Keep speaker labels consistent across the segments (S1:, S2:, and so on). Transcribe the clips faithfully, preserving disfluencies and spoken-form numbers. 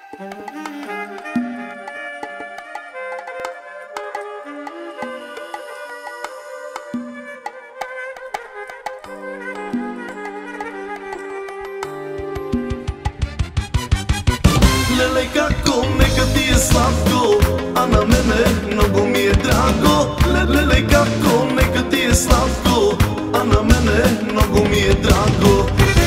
S1: Lele kako, neka ti je slatko, a na mene mnogo mi je drago. Lele kako, neka ti je slatko, a na mene mnogo mi je drago.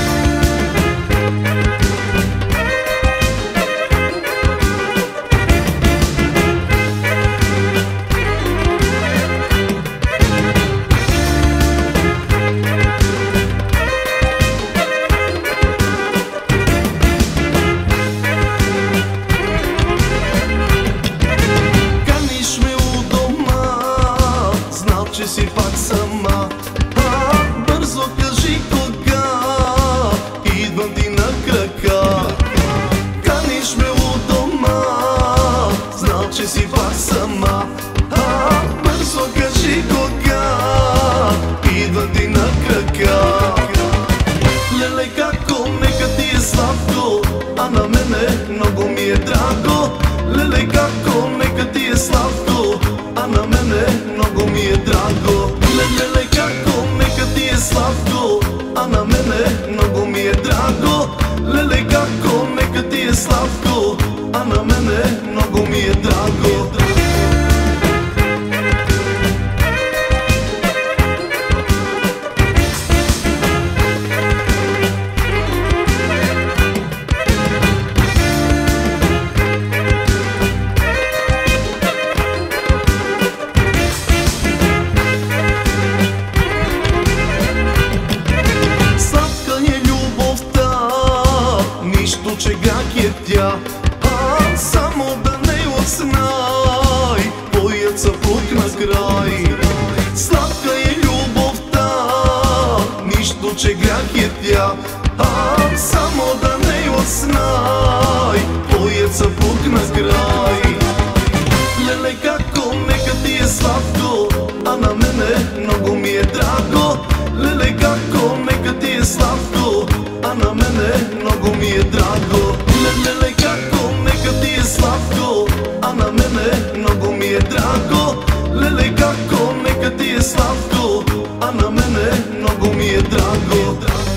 S1: Че си пак сама, а, бързо кажи кога идвам ти на крака. Каниш ме у дома, знал, че си пак сама, а, бързо кажи кога идвам ти на крака. Леле како, нека ти е сладко, а на мене много ми е драго. Леле како, нека ти е сладко, а на мене много ми е драго. Леле како, нека ти е сладко, а на мене много ми е драго. Леле како, нека ти е сладко, а на мене много ми е драго. Че гак е тя, а само да не отснай, поят съпруг на край. Сладка е любовта, нищо че грях е тя, а само да не отснай, поят съпруг на край. Леле како, нека ти е сладко, а на мене много ми е драго. Леле како, нека ти е сладко, а на мене много ми е драго. Леле како, нека ти е сладко, а на мене много ми е драго. Леле како, нека ти е сладко, а на мене много ми е драго.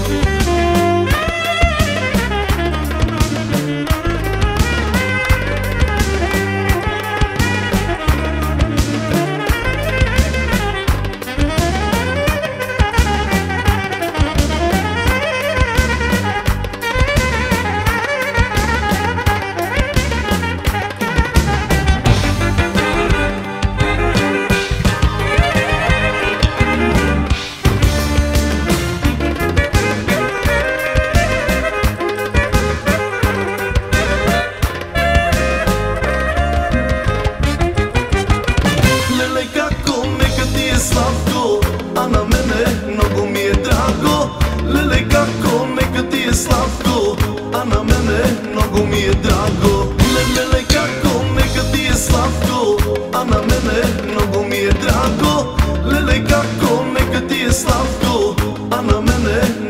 S1: Сладко, а на мене много ми е драго. Леле како, нека ти е сладко, а на мене много ми е драго. Леле како, нека ти е сладко, а на мене много ми е драго. Леле како, нека ти е сладко, а на мене